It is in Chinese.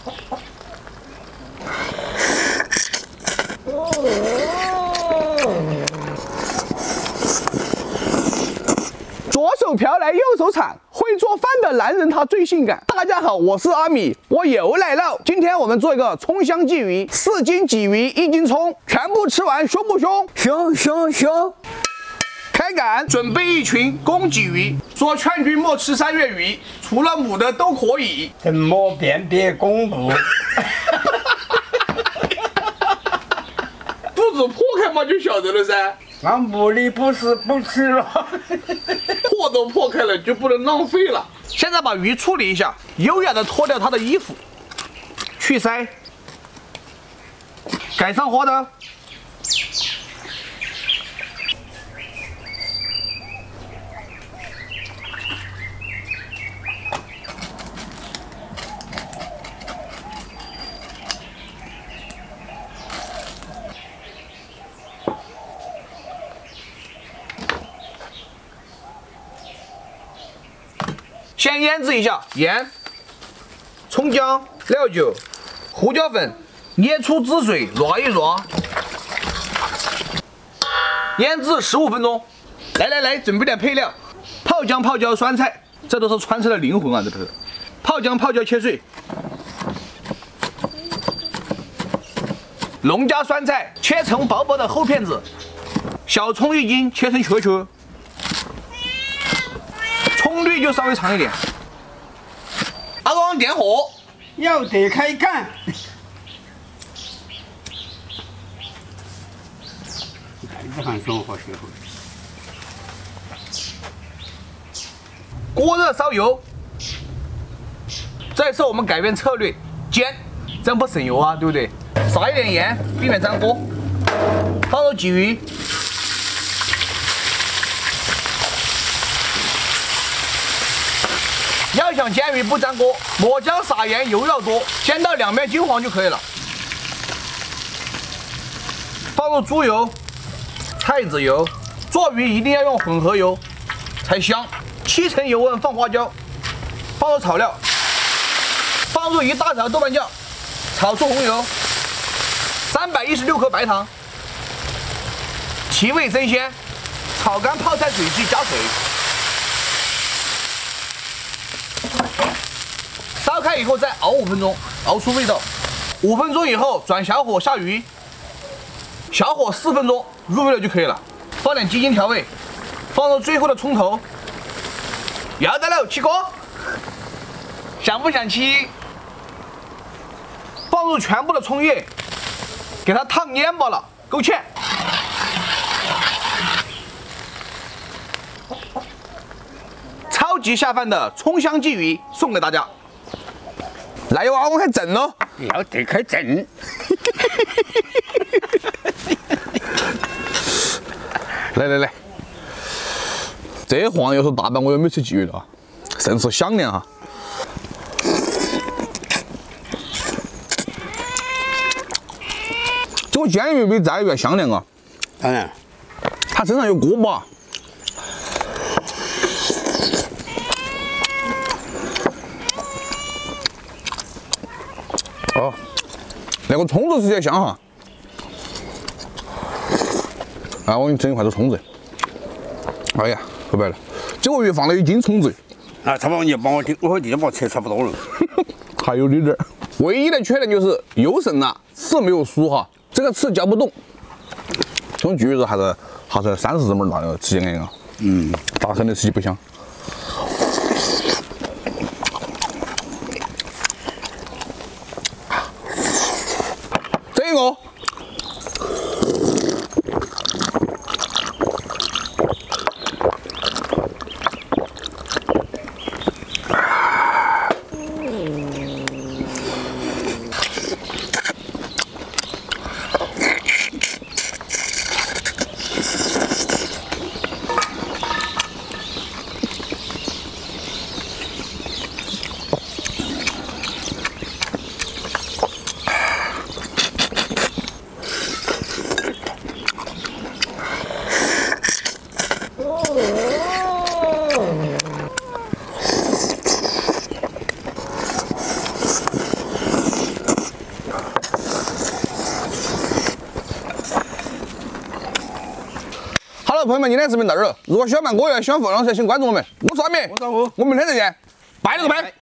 左手瓢来右手铲，会做饭的男人他最性感。大家好，我是阿米，我又来了。今天我们做一个葱香鲫鱼，4斤鲫鱼，1斤葱，全部吃完凶不凶？凶。开擀，准备一群公鲫鱼。说劝君莫吃3月鱼，除了母的都可以。 怎么辨别公母？ 肚子破开嘛就晓得了噻。 俺母的不是不吃了。 破都破开了，就不能浪费了。现在把鱼处理一下，优雅的脱掉它的衣服，去鳃，盖上花刀。先腌制一下，盐、葱姜、料酒、胡椒粉，捏出汁水，揉一揉，腌制15分钟。来，准备点配料：泡姜、泡椒、酸菜，这都是川菜的灵魂啊！这都是泡姜、泡椒切碎，龙家酸菜切成薄薄的厚片子，小葱1斤切成球球。葱绿就稍微长一点。阿公点火， 要得开干。这喊生活学会。 锅热烧油。这次我们改变策略，煎，这样不省油啊，对不对？撒一点盐，避免粘锅。放入鲫鱼。要想煎鱼不粘锅，抹姜撒盐，油要多，煎到2面金黄就可以了。放入猪油、菜籽油，做鱼一定要用混合油才香。7成油温放花椒，放入炒料，放入1大勺豆瓣酱，炒出红油，316克白糖，提味增鲜，炒干泡菜水迹加水。烧开以后再熬5分钟，熬出味道。5分钟以后转小火下鱼，小火4分钟入味了就可以了。放点鸡精调味，放入最后的葱头。要得了，起锅。想不想起？放入全部的葱叶，给它烫蔫巴了，勾芡。超级下饭的葱香鲫鱼送给大家。来哇，我还整咯， 要得开整。 来，这黄油是大半我又没吃鲫鱼了啊，甚是香亮哈。这个煎鱼比炸鱼要香亮啊。 当然， 它身上有锅巴。哦，那个葱子直接香哈！啊，我给你整一块这葱子。哎呀，说白了，这个鱼放了1斤葱子。 啊，差不多你帮我定，我已经把我切差不多了。 还有点，唯一的缺点就是油省了，刺没有酥哈，这个刺嚼不动。这种鲫鱼还是30这么大的，吃起来啊，大肯定吃起不香。这个。 好了，朋友们，今天视频到这儿了。如果喜欢我，喜欢凤凰，请关注我们。我是阿明， 我是阿虎， 我们明天再见，拜了个拜。